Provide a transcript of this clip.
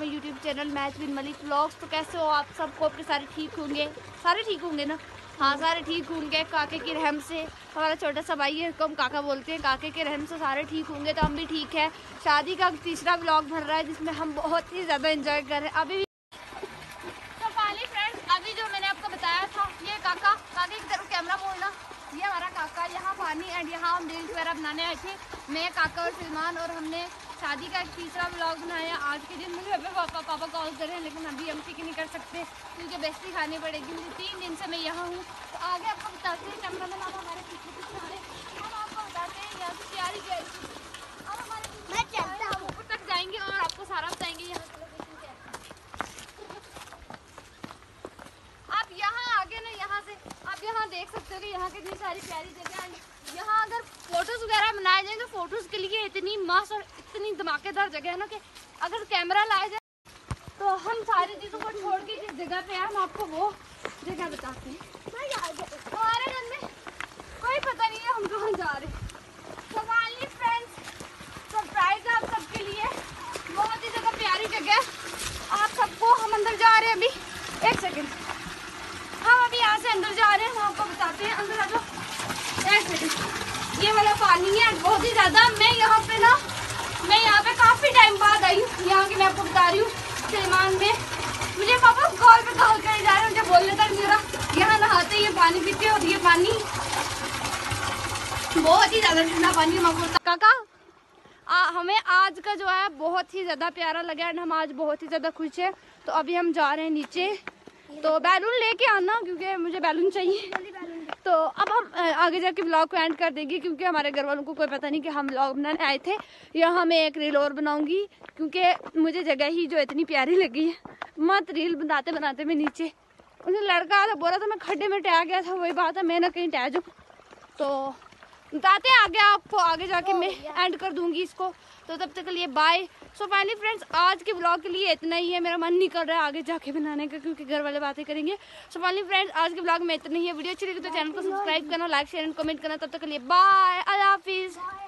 YouTube channel match with Malik vlogs. तो कैसे हो आप सबको? आपके सारे ठीक होंगे? सारे ठीक होंगे ना? हाँ सारे ठीक होंगे। काके की रहम से हमारा छोटा सा भाई है, इसको हम काका बोलते हैं। काके के रहम से सारे ठीक होंगे, तो हम भी ठीक है। शादी का तीसरा व्लॉग भर रहा है जिसमें हम बहुत ही ज़्यादा एंजॉय कर रहे हैं अभी। तो फाइनली फ्रेंड्स, अभी जो मैंने आपको बताया था, ये काके की तरफ कैमरा मोड़ना, ये हमारा काका। यहाँ पानी एंड यहाँ हम रील्स वगैरह बनाने आए थे, मैं, काका और सलमान, और हमने शादी का एक तीसरा व्लॉग बनाया आज के दिन। मुझे अभी पापा कॉल कर रहे हैं, लेकिन अभी हम पिक नहीं कर सकते क्योंकि बेस्ती खानी पड़ेगी। मुझे 3 दिन से मैं यहाँ हूँ। तो आगे आपको बताते हैं, कैमरा मैन आप हमारे पीछे पीछे आ रहे हैं, हम आपको बताते हैं यहाँ से प्यारी प्यारी। अब हमारे हम ऊपर तक जाएंगे और आपको सारा बताएंगे यहाँ से लोकेशन क्या है। आप यहाँ आगे ना, यहाँ से आप यहाँ देख सकते हो कि यहाँ कितनी सारी प्यारी जगह है। यहाँ अगर फोटोज वगैरह बनाए जाए तो फोटोज के लिए इतनी मस्त और इतनी धमाकेदार जगह है ना कि अगर कैमरा लाया जाए तो हम सारी चीज़ों को छोड़ के जिस जगह पे हम आपको वो जगह बताते हैं। हमारे घर में कोई पता नहीं है हम कहाँ जा रहे हैं। तो फाइनली फ्रेंड्स, सरप्राइज है आप सबके लिए, बहुत ही ज़्यादा प्यारी जगह। आप सबको हम अंदर जा रहे हैं अभी। एक सेकेंड, हम अभी यहाँ से अंदर जा रहे हैं, हम आपको बताते हैं। अंदर आ जाओ। एक सेकेंड, ये वाला पानी है बहुत ही ज़्यादा। मैं यहाँ पे काफ़ी टाइम बाद आई हूँ यहाँ की, मैं आपको बता रही हूँ। सलमान में मुझे पापा कॉल पे कॉल करे जा रहे हैं, मुझे बोलने तक मेरा यहाँ नहाते ही ये पानी पीते, और ये पानी बहुत ही ज़्यादा ठंडा पानी है। काका हमें आज का जो है बहुत ही ज़्यादा प्यारा लगा एंड हम आज बहुत ही ज़्यादा खुश हैं। तो अभी हम जा रहे हैं नीचे, तो बैलून लेके आना क्योंकि मुझे बैलून चाहिए। तो अब हम आगे जाके व्लॉग को एंड कर देंगे क्योंकि हमारे घर वालों को कोई पता नहीं कि हम व्लॉग बनाने आए थे। यहाँ मैं एक रील और बनाऊंगी क्योंकि मुझे जगह ही जो इतनी प्यारी लगी है। मत रील बनाते बनाते मैं नीचे, उसे लड़का था बोला था मैं खड्डे में टह गया था, वही बात है, मैं ना कहीं टह जाऊँ। तो बताते हैं आगे, आपको आगे जाके मैं एंड कर दूंगी इसको। तो तब तक के लिए बाय। सो फाइनली फ्रेंड्स, आज के ब्लॉग के लिए इतना ही है। मेरा मन नहीं कर रहा है आगे जाके बनाने का क्योंकि घर वाले बातें करेंगे। सो फाइनली फ्रेंड्स, आज के ब्लॉग में इतना ही है। वीडियो अच्छी लगी तो चैनल को सब्सक्राइब करना, लाइक शेयर एंड कमेंट करना। तब तक के लिए बाय, अल्लाह हाफिज़।